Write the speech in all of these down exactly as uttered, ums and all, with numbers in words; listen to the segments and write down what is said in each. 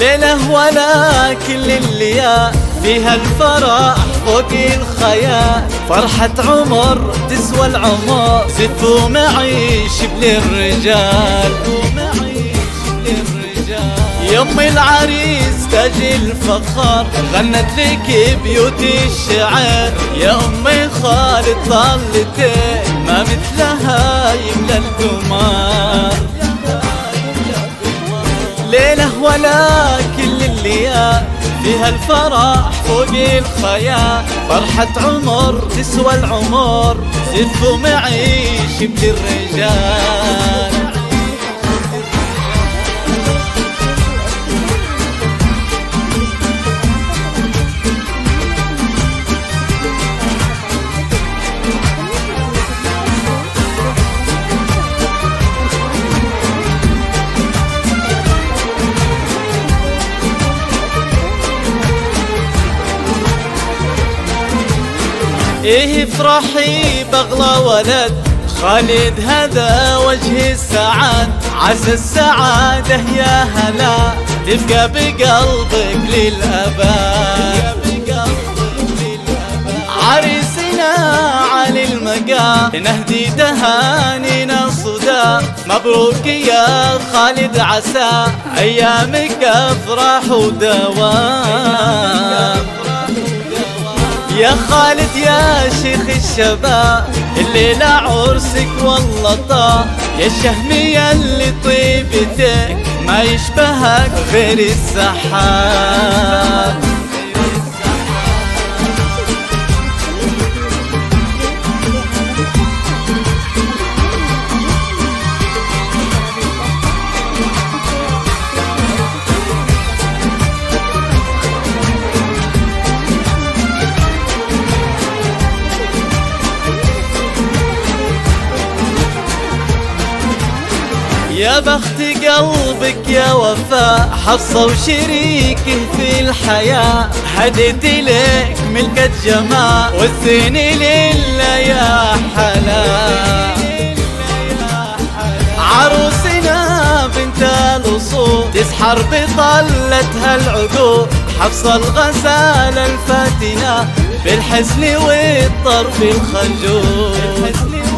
ليلة ولا كل الليالي فيها الفرح فوق الخيال، فرحة عمر تسوى العمر، زفوا معيش بالرجال. يم العريس تاج الفخر غنت لك بيوت الشعر، يا أمي خالد ظلتين ما مثلها يملى القمر. ليلة ولا كل الليالي فيها الفرح فوق الخيال، فرحة عمر تسوى العمر، زفوا معيش بالرجال. ايه افرحي بغلى ولد خالد هذا وجه السعاد، عسى السعادة يا هلا تبقى بقلبك للأبد. عريسنا على المقام نهدي تهانينا صدى، مبروك يا خالد عسى أيامك أفراح ودوام. يا خالد يا شيخ الشباب الليلة عرسك والله طاب، يا الشهمية اللي طيبتك ما يشبهك غير السحاب. يا بخت قلبك يا وفاء حفصة وشريكه في الحياة، هديت لك ملكة جمال والزين لله يا حلا. عروسنا بنت الأصول تسحر بطلتها العقول، حفصة الغزالة الفاتنة بالحسن والطرف الخجول.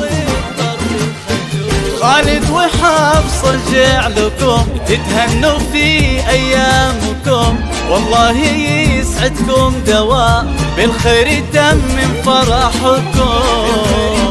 خالد وحفصة جعلكم تتهنوا في أيامكم، والله يسعدكم دوام بالخير يتمم فرحكم.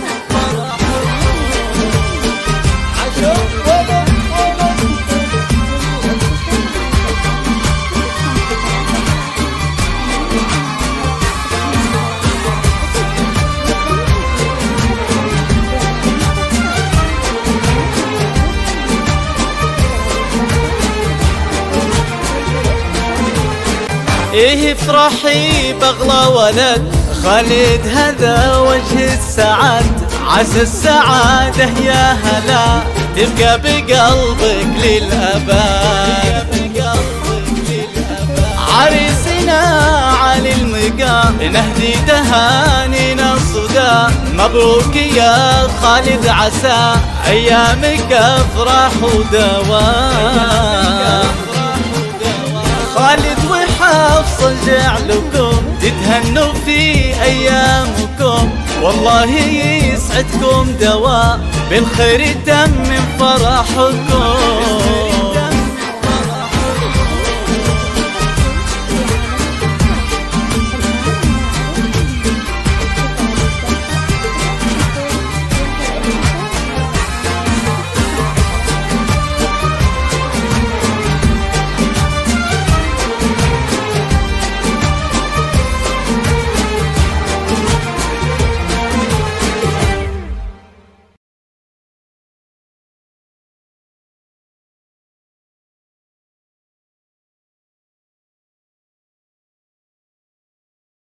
ايه افرحي بغلى ولد خالد هذا وجه السعاد، عسى السعادة يا هلا تبقى بقلبك للأبد. عريسنا على المقام نهدي تهانينا صدى، مبروك يا خالد عسى أيامك أفراح ودوام. خالد وحفصة جعلكم تتهنوا في أيامكم، والله يسعدكم دوام بالخير يتمم فرحكم.